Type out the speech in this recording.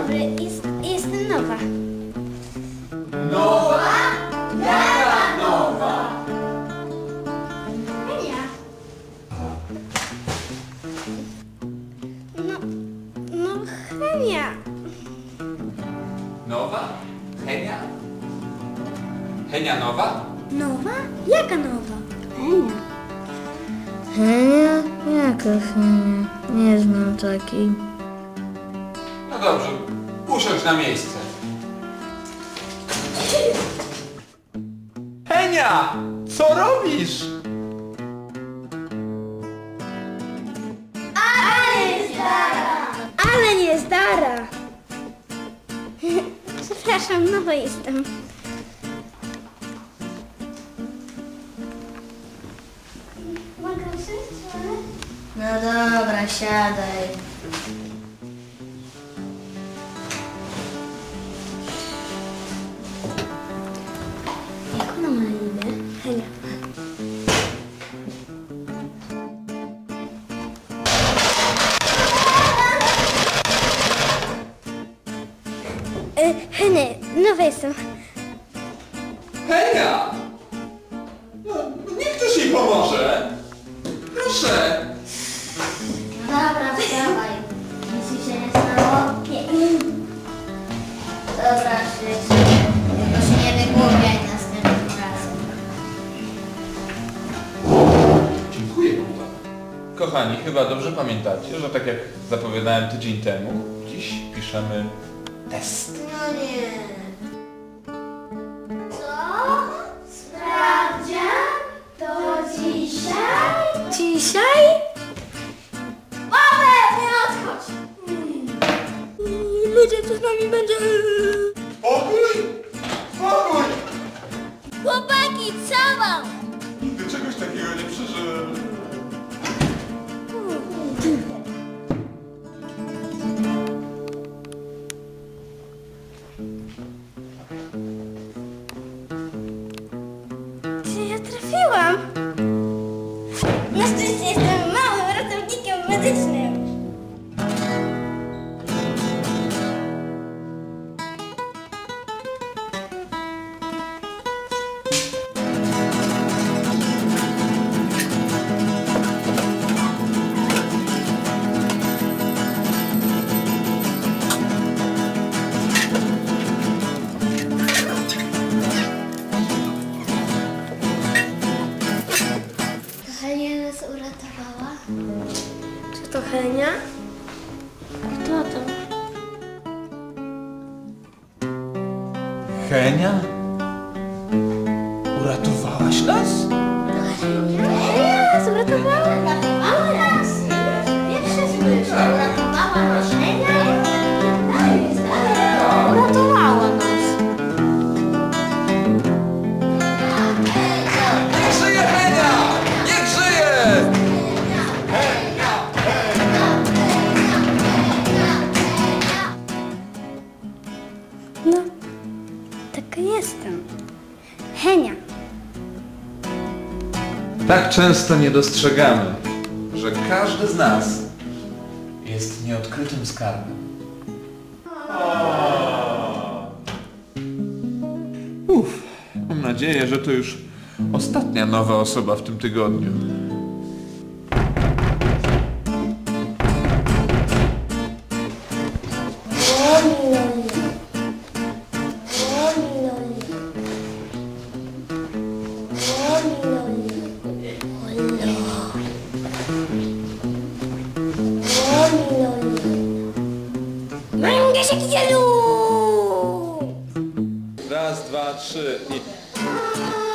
dobry, jestem nowa. Nowa? Jaka nowa? Henia. No Henia. Nowa? Henia? Henia nowa? Nowa? Jaka nowa? Henia. Henia? Jaka Henia? Nie znam takiej. No dobrze, usiądź na miejsce. Henia! Co robisz? Ale nie zdara. Przepraszam, nowa jestem. Mogę usiąść? No dobra, siadaj. Jak ona ma na imię? Henia. Henia, nowa jestem. Henia! No, niech ktoś jej pomoże. Proszę. No dobra, wstawaj. Nic mi się nie stało? Dobra, Krzysiu. Tylko się nie wygłupiaj następnym razem. Dziękuję bardzo. Kochani, chyba dobrze pamiętacie, że tak jak zapowiadałem tydzień temu, dziś piszemy test. No nie. Co? Sprawdzian? To dzisiaj? Dzisiaj? Paweł, nie odchodź! Ludzie, co z nami będzie? Spokój! Spokój! Chłopaki, co mam? Nigdy czegoś takiego nie przeżyłem. Czy ja trafiłam? Na szczęście jestem małym ratownikiem medycznym. Henia nas uratowała. Czy to Henia? Kto to? Henia? Uratowałaś nas? Henia nas uratowała? Uratowała nas? Pierwsze słyszę. Uratowała nas Henia? Uratowała nas. Niech żyje Henia! Niech żyje! No, taka jestem. Henia. Tak często nie dostrzegamy, że każdy z nas jest nieodkrytym skarbem. Mam nadzieję, że to już ostatnia nowa osoba w tym tygodniu. Manga się kielu! Raz, dwa, trzy i...